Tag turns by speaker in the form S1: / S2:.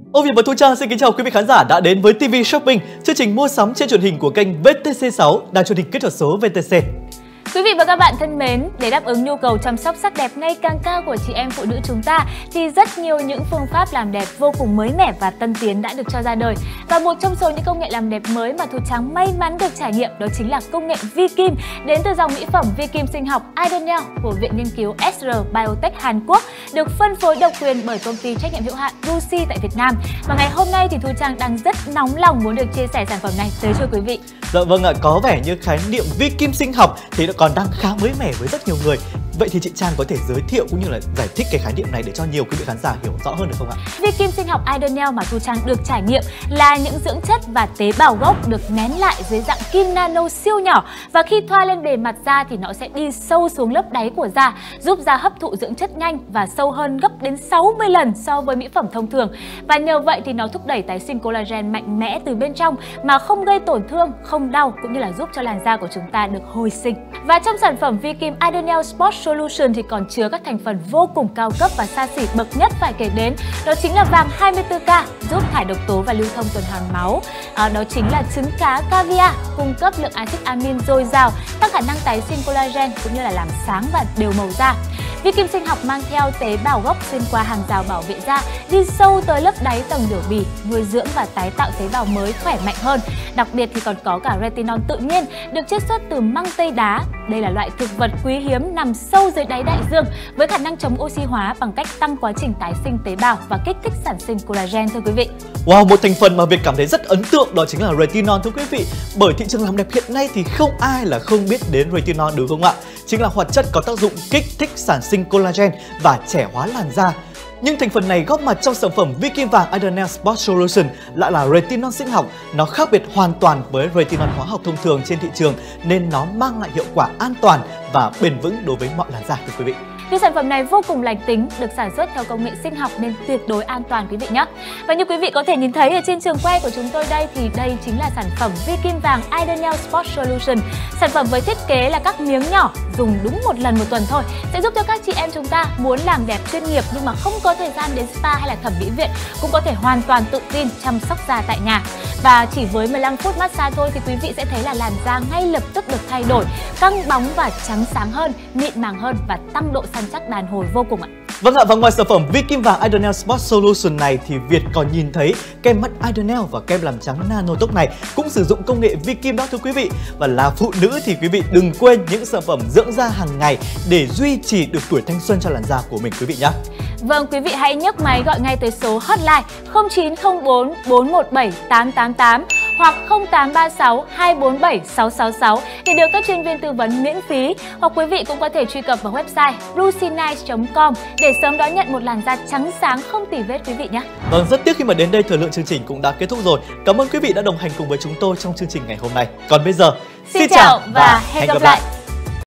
S1: Ô Việt và Thu Trang xin kính chào quý vị khán giả đã đến với TV Shopping, chương trình mua sắm trên truyền hình của kênh VTC6, đài truyền hình kỹ thuật số VTC.
S2: Quý vị và các bạn thân mến, để đáp ứng nhu cầu chăm sóc sắc đẹp ngày càng cao của chị em phụ nữ chúng ta thì rất nhiều những phương pháp làm đẹp vô cùng mới mẻ và tân tiến đã được cho ra đời. Và một trong số những công nghệ làm đẹp mới mà Thu Trang may mắn được trải nghiệm đó chính là công nghệ vi kim đến từ dòng mỹ phẩm vi kim sinh học Idonel của Viện Nghiên cứu SR Biotech Hàn Quốc, được phân phối độc quyền bởi công ty trách nhiệm hữu hạn Rusi tại Việt Nam. Và ngày hôm nay thì Thu Trang đang rất nóng lòng muốn được chia sẻ sản phẩm này tới cho quý vị.
S1: Dạ vâng ạ, có vẻ như khái niệm vi kim sinh học thì nó còn đang khá mới mẻ với rất nhiều người. Vậy thì chị Trang có thể giới thiệu cũng như là giải thích cái khái niệm này để cho nhiều quý vị khán giả hiểu rõ hơn được không ạ?
S2: Vi kim sinh học Idonel mà Thu Trang được trải nghiệm là những dưỡng chất và tế bào gốc được nén lại dưới dạng kim nano siêu nhỏ, và khi thoa lên bề mặt da thì nó sẽ đi sâu xuống lớp đáy của da, giúp da hấp thụ dưỡng chất nhanh và sâu hơn gấp đến 60 lần so với mỹ phẩm thông thường. Và nhờ vậy thì nó thúc đẩy tái sinh collagen mạnh mẽ từ bên trong mà không gây tổn thương, không đau, cũng như là giúp cho làn da của chúng ta được hồi sinh. Và trong sản phẩm vi kim Idonel Sport Solution thì còn chứa các thành phần vô cùng cao cấp và xa xỉ bậc nhất phải kể đến, đó chính là vàng 24K giúp thải độc tố và lưu thông tuần hoàn máu, đó chính là trứng cá caviar cung cấp lượng axit amin dồi dào, tăng khả năng tái sinh collagen cũng như là làm sáng và đều màu da. Vi kim sinh học mang theo tế bào gốc xuyên qua hàng rào bảo vệ da, đi sâu tới lớp đáy tầng biểu bì, nuôi dưỡng và tái tạo tế bào mới khỏe mạnh hơn. Đặc biệt thì còn có cả retinol tự nhiên được chiết xuất từ măng tây đá. Đây là loại thực vật quý hiếm nằm sâu dưới đáy đại dương với khả năng chống oxy hóa bằng cách tăng quá trình tái sinh tế bào và kích thích sản sinh collagen, thưa quý vị.
S1: Wow, một thành phần mà Việt cảm thấy rất ấn tượng đó chính là retinol, thưa quý vị. Bởi thị trường làm đẹp hiện nay thì không ai là không biết đến retinol, đúng không ạ? Chính là hoạt chất có tác dụng kích thích sản sinh collagen và trẻ hóa làn da. Nhưng thành phần này góp mặt trong sản phẩm vi kim vàng Idonel Sport Solution lại là retinol sinh học. Nó khác biệt hoàn toàn với retinol hóa học thông thường trên thị trường, nên nó mang lại hiệu quả an toàn và bền vững đối với mọi làn da, thưa quý vị.
S2: Vì sản phẩm này vô cùng lành tính, được sản xuất theo công nghệ sinh học nên tuyệt đối an toàn quý vị nhé. Và như quý vị có thể nhìn thấy ở trên trường quay của chúng tôi đây thì đây chính là sản phẩm vi kim vàng Idonel Sport Solution. Sản phẩm với thiết kế là các miếng nhỏ, dùng đúng một lần một tuần thôi, sẽ giúp cho các chị em chúng ta muốn làm đẹp chuyên nghiệp nhưng mà không có thời gian đến spa hay là thẩm mỹ viện cũng có thể hoàn toàn tự tin chăm sóc da tại nhà. Và chỉ với 15 phút massage thôi thì quý vị sẽ thấy là làn da ngay lập tức được thay đổi, căng bóng và trắng sáng hơn, mịn màng hơn và tăng độ săn chắc đàn hồi vô cùng ạ.
S1: Vâng ạ, và ngoài sản phẩm vi kim vàng Idonel Sport Solution này thì Việt còn nhìn thấy kem mắt Idonel và kem làm trắng nano tóc này cũng sử dụng công nghệ vi kim đó, thưa quý vị. Và là phụ nữ thì quý vị đừng quên những sản phẩm dưỡng da hàng ngày để duy trì được tuổi thanh xuân cho làn da của mình, quý vị nhé.
S2: Vâng, quý vị hãy nhấc máy gọi ngay tới số hotline 0904 417 888 hoặc 0836 247 666 để được các chuyên viên tư vấn miễn phí. Hoặc quý vị cũng có thể truy cập vào website rusinice.com để sớm đón nhận một làn da trắng sáng không tì vết quý vị nhé.
S1: Vâng, rất tiếc khi mà đến đây thời lượng chương trình cũng đã kết thúc rồi. Cảm ơn quý vị đã đồng hành cùng với chúng tôi trong chương trình ngày hôm nay. Còn bây giờ,
S2: xin chào và hẹn gặp lại.